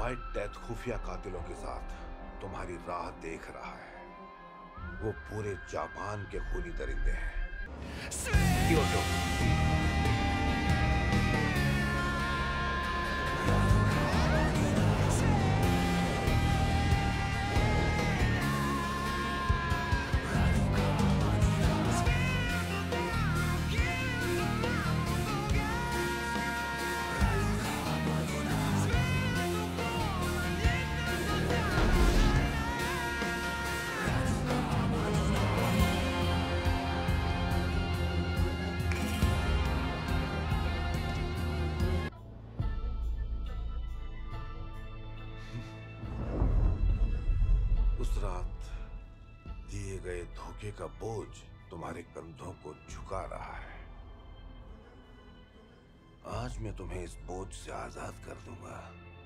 White death खुफिया कातिलों के साथ तुम्हारी राह देख रहा है। वो पूरे जापान के खूनी दरिंदे हैं। उस रात दिए गए धोखे का बोझ तुम्हारे कंधों को झुका रहा है। आज मैं तुम्हें इस बोझ से आजाद कर दूंगा।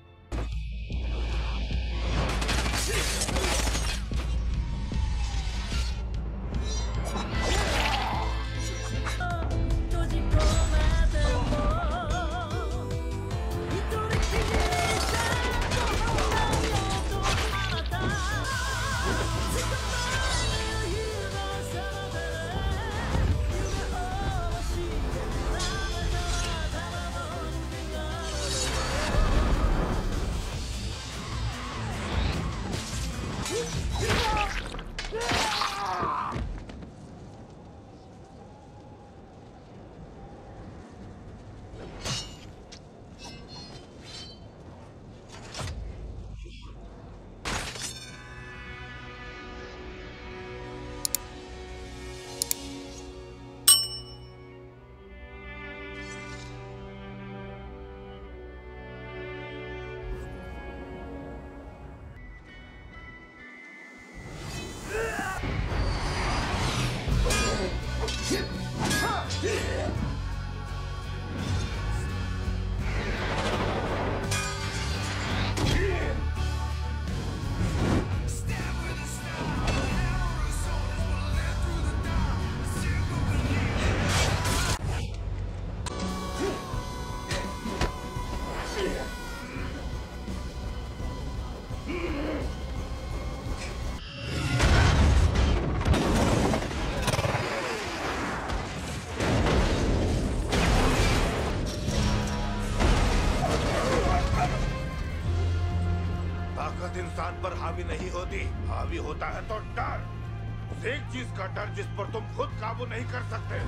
इंसान पर हावी नहीं होती, हावी होता है तो डर। उस एक चीज का डर जिस पर तुम खुद काबू नहीं कर सकते।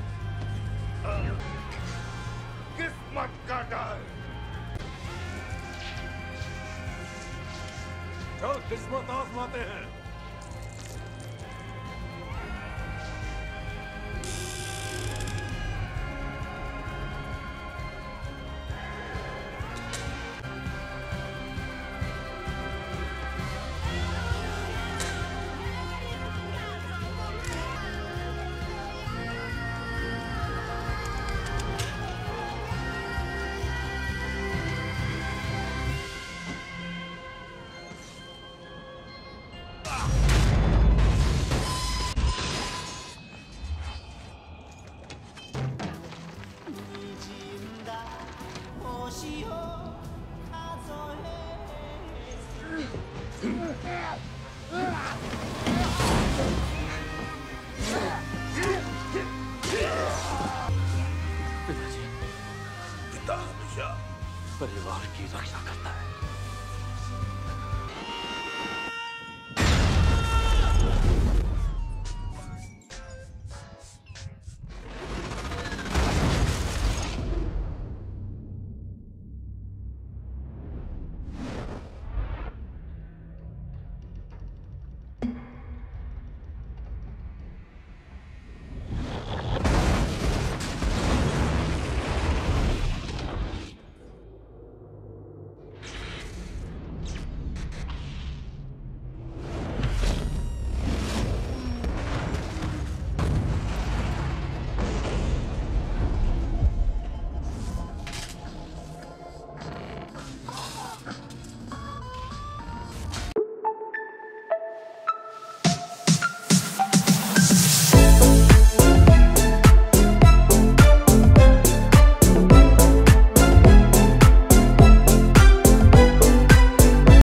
किस्मत का डर। तो किस्मत आजमाते हैं। पिता हमेशा परिवार की रक्षा करता है।